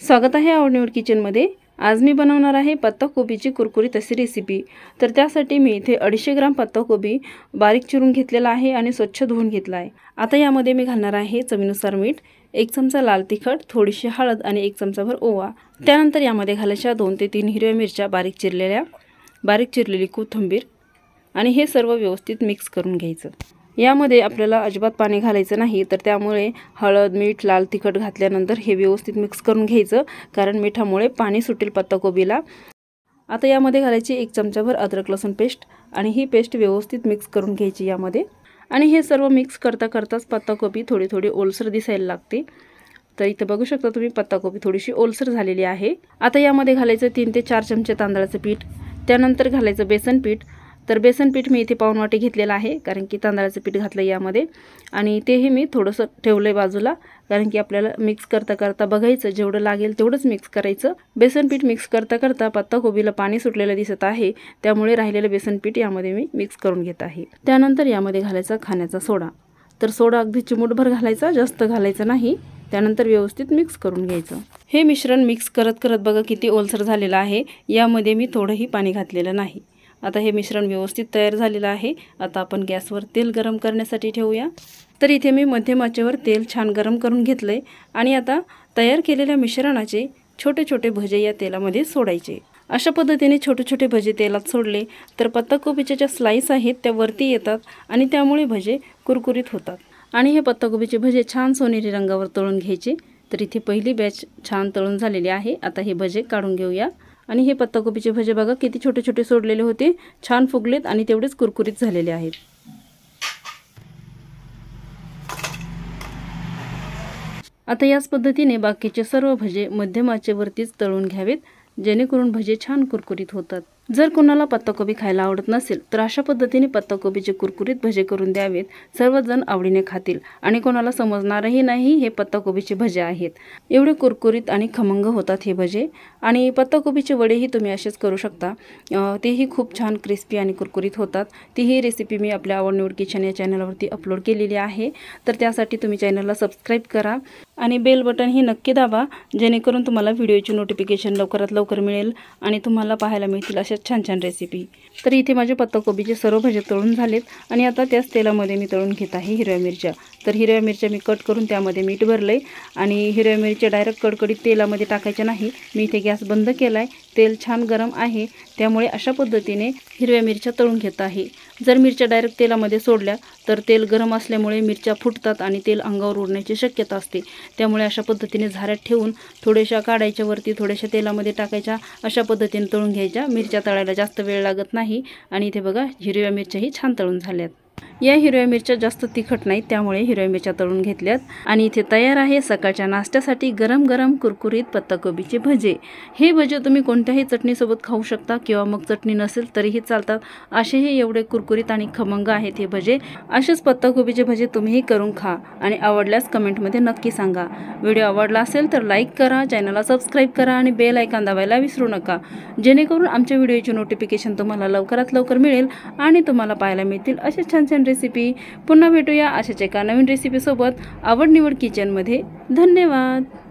स्वागत आहे आवडनिवड किचनमध्ये। आज मी बनवणार आहे पत्ताकोबीची कुरकुरीत अशी रेसिपी। तर त्यासाठी मी इथे 250 ग्राम पत्ताकोबी बारीक चिरून घेतलेला आहे आणि स्वच्छ धुवून घेतला आहे। आता यामध्ये मी घालणार आहे चवीनुसार मीठ, 1 चमचा लाल तिखट, थोडीशी हळद आणि 1 चमचाभर ओवा। त्यानंतर यामध्ये घालायच्या 2 ते 3 हिरव्या मिरच्या बारीक चिरलेल्या, बारीक चिरलेली कोथिंबीर आणि हे सर्व व्यवस्थित मिक्स करून घ्यायचं। यामध्ये आपल्याला अजिबात पाणी घालायचं नाही, तर त्यामुळे हळद, मीठ, लाल तिखट घातल्यानंतर हे व्यवस्थित मिक्स करून घ्यायचं, कारण मिठामुळे पाणी सुटेल पत्ताकोबीला। आता यामध्ये घालायची 1 चमचाभर अद्रक लसूण पेस्ट आणि ही पेस्ट व्यवस्थित मिक्स करून घ्यायची यामध्ये। आणि हे सर्व मिक्स करता करताच पत्ताकोबी थोडी थोडी ओलसर दिसायला लागते। तर इथे बघू शकता तुम्ही पत्ताकोबी थोडीशी ओलसर झालेली आहे। आता यामध्ये घालायचं 3 ते 4 चमचे तांदळाचं पीठ, त्यानंतर घालायचं बेसन पीठ। तर बेसन पीठ मी इथे पाऊण वाटी घेतलेलं आहे, कारण की तांदळाचं पीठ घातलं यामध्ये आणि तेही मी थोडंसं ठेवलंय बाजूला, कारण की आपल्याला मिक्स करता करता बघायचं जेवढं लागेल तेवढंच मिक्स करायचं। बेसन पीठ मिक्स करता करता पत्ताकोबीला पाणी सुटलेलं दिसत आहे, त्यामुळे राहिलेलं बेसन पीठ यामध्ये मी मिक्स करून घेत आहे। त्यानंतर यामध्ये घालायचा खाण्याचा सोडा। तर सोडा अगदी चिमूटभर घालायचा, जास्त घालायचा नाही। त्यानंतर व्यवस्थित मिक्स करून घ्यायचं। हे मिश्रण मिक्स करत करत बघा किती ओलसर झालेलं आहे, यामध्ये मी थोडंही पाणी घातलेलं नाही। आता हे मिश्रण व्यवस्थित तयार झालेलं आहे। आता आपण गॅसवर तेल गरम करण्यासाठी ठेवूया। तर इथे मी मध्यम आचेवर तेल छान गरम करून घेतलंय आणि आता तयार केलेल्या मिश्रणाचे छोटे छोटे भजे या तेलामध्ये सोडायचे। अशा पद्धतीने छोटे छोटे भजे तेलात सोडले तर पत्ताकोबीच्या ज्या स्लाइस आहेत त्या वरती येतात आणि त्यामुळे भजे कुरकुरीत होतात। आणि हे पत्ताकोबीचे भजे छान सोनेरी रंगावर तळून घ्यायचे। तर इथे पहिली बॅच छान तळून झालेली आहे। आता हे भजे काढून घेऊया। आणि हे पत्ताकोबीचे भजे बघा किती छोटे छोटे सोडलेले होते, छान फुगलेत आणि तेवढेच कुरकुरीत झालेले आहेत। आता याच पद्धतीने बाकीचे सर्व भजे मध्यम आचेवरतीच तळून घ्यावेत, जेणेकरून भजे छान कुरकुरीत होतात। जर कोणाला पत्ताकोबी खायला आवडत नसेल तर अशा पद्धतीने पत्ताकोबीचे कुरकुरीत भजे करून द्यावेत, सर्वजण आवडीने खातील आणि कोणाला समजणारही नाही हे पत्ताकोबीचे भजे आहेत। एवढे कुरकुरीत आणि खमंग होतात हे भजे। आणि पत्ताकोबीचे वडेही तुम्ही असेच करू शकता, तेही खूप छान क्रिस्पी आणि कुरकुरीत होतात। तीही रेसिपी मी आपल्या आवडनिवड किचन या चॅनलवरती अपलोड केलेली आहे, तर त्यासाठी तुम्ही चॅनलला सबस्क्राईब करा आणि बेल बटन ही नक्की दाबा, जेणेकरून तुम्हाला व्हिडिओची नोटिफिकेशन लवकरात लवकर मिळेल आणि तुम्हाला पाहायला मिळतील अशा छान छान रेसिपी। तर इथे माझे पत्ताकोबीचे सर्व भजे तळून झालेत आणि आता त्याच तेलामध्ये मी तळून घेत आहे हिरव्या मिरच्या। तर हिरव्या मिरच्या मी कट करून त्यामध्ये मीठ भरले आणि हिरव्या मिरच्या डायरेक्ट कडकडीत तेलामध्ये टाकायच्या नाही। मी इथे गॅस बंद केलाय, तेल छान गरम आहे, त्यामुळे अशा पद्धतीने हिरव्या मिरच्या तळून घेत आहे। जर मिरच्या डायरेक्ट तेलामध्ये सोडल्या तर तेल गरम असल्यामुळे मिरच्या फुटतात आणि तेल अंगावर उडण्याची शक्यता असते, त्यामुळे अशा पद्धतीने झाऱ्यात ठेवून थोड्याशा काढायच्या, वरती थोड्याशा तेलामध्ये टाकायच्या, अशा पद्धतीने तळून घ्यायच्या। मिरच्या तळायला जास्त वेळ लागत नाही आणि इथे बघा हिरव्या मिरच्याही छान तळून झाल्यात। या हिरव्या मिरच्या जास्त तिखट नाहीत, त्यामुळे हिरव्या मिरच्या तळून घेतल्यात आणि इथे तयार आहे सकाळच्या नाश्त्यासाठी गरम गरम कुरकुरीत पत्ताकोबीचे भजे। हे भजे तुम्ही कोणत्याही चटणीसोबत खाऊ शकता किंवा मग चटणी नसेल तरीही चालतात, असेही एवढे कुरकुरीत आणि खमंग आहेत हे भजे। असेच पत्ताकोबीचे भजे तुम्हीही करून खा आणि आवडल्यास कमेंटमध्ये नक्की सांगा। व्हिडिओ आवडला असेल तर लाईक करा, चॅनलला सबस्क्राईब करा आणि बेल आयकॉन दाबायला विसरू नका, जेणेकरून आमच्या व्हिडिओची नोटिफिकेशन तुम्हाला लवकरात लवकर मिळेल आणि तुम्हाला पाहायला मिळतील असे छान छान रेसिपी। पुन्हा भेटूया अशाच एका नवीन रेसिपी सोबत आवडनिवड किचनमध्ये। धन्यवाद।